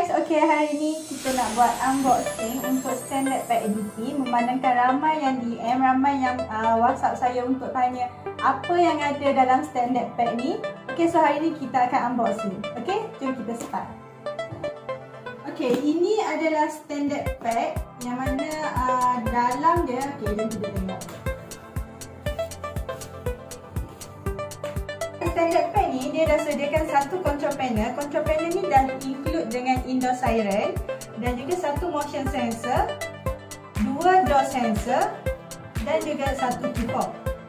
guys, hari ni kita nak buat unboxing untuk standard pack EDP. Memandangkan ramai yang DM, ramai yang WhatsApp saya untuk tanya apa yang ada dalam standard pack ni. So hari ni kita akan unboxing. Jom kita start. Ini adalah standard pack yang mana dalam dia, jom kita tengok. Standard pack ni dia dah sediakan satu control panel. Control panel ni dah include dengan indoor siren dan juga satu motion sensor, dua door sensor dan juga satu key fob.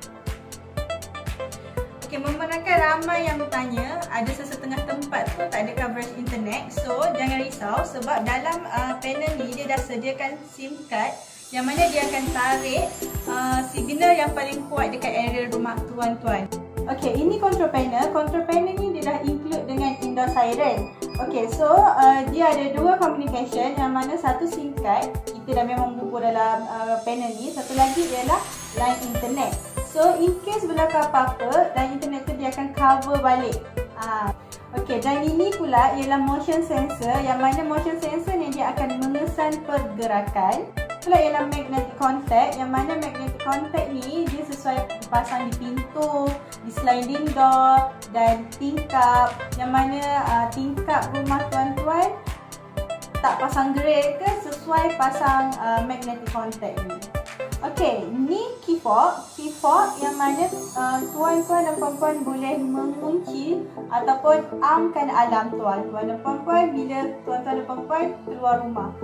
Memandangkan ramai yang bertanya, ada sesetengah tempat tu tak ada coverage internet. So jangan risau sebab dalam panel ni dia dah sediakan SIM card yang mana dia akan tarik signal yang paling kuat dekat area rumah tuan-tuan. Ini control panel. Control panel ni dia dah include dengan indoor siren. Dia ada dua communication yang mana satu SIM card kita dah memang bubuh dalam panel ni. Satu lagi ialah line internet. So in case berlaku apa-apa, line internet tu dia akan cover balik. Dan ini pula ialah motion sensor yang mana motion sensor ni dia akan mengesan pergerakan. Pula ialah magnetic contact yang mana magnetic contact ni dia sesuai dipasang di pintu, di sliding door dan tingkap, yang mana tingkap rumah tuan-tuan tak pasang grill ke, sesuai pasang magnetic contact ni. Ni key fob yang mana tuan-tuan dan puan-puan boleh mengunci ataupun armkan alarm tuan-tuan dan puan-puan bila tuan-tuan dan puan-puan keluar rumah.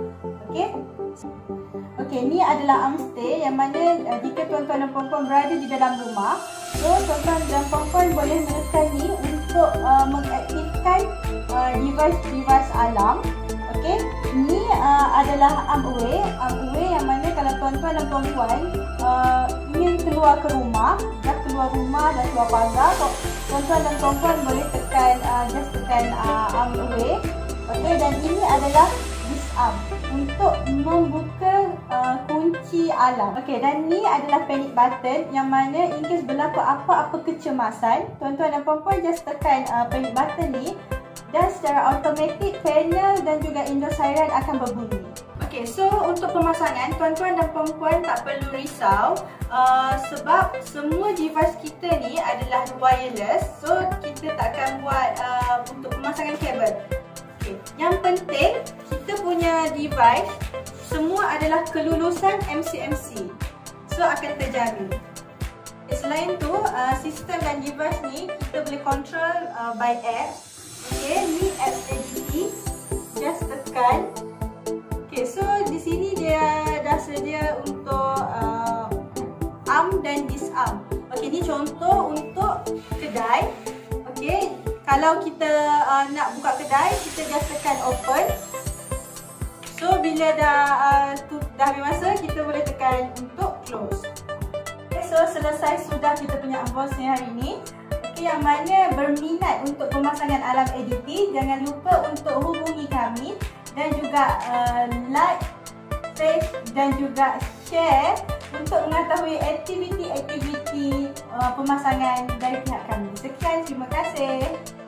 Ni adalah arm stay yang mana jika tuan-tuan dan puan-puan berada di dalam rumah, so tuan-tuan dan puan-puan boleh menekan ni untuk mengaktifkan device alarm. Ni adalah arm away yang mana kalau tuan-tuan dan puan-puan ingin keluar ke rumah, dah keluar rumah dan keluar pagar, tuan-tuan dan puan-puan boleh tekan arm away. Dan ini adalah disarm untuk membuka kunci alarm. Dan ni adalah panic button yang mana in case berlaku apa-apa kecemasan, tuan-tuan dan puan-puan just tekan panic button ni dan secara automatik panel dan juga indoor siren akan berbunyi. So untuk pemasangan, tuan-tuan dan puan-puan tak perlu risau sebab semua device kita ni adalah wireless. So kita tak akan buat untuk pemasangan kabel. Yang penting kita punya device semua adalah kelulusan MCMC. So akan terjamin. Selain tu, sistem dan device ni kita boleh control by app. Ni app EDP. Just tekan. So di sini dia dah sedia untuk arm dan disarm. Ni contoh untuk kedai. Kalau kita nak buka kedai, kita just tekan open. So bila dah habis masa, kita boleh tekan untuk close. So selesai sudah kita punya unboxing hari ini. Yang mana berminat untuk pemasangan alarm EDP, jangan lupa untuk hubungi kami dan juga like, save dan juga share untuk mengetahui aktiviti-aktiviti pemasangan dari pihak kami. Sekian, terima kasih.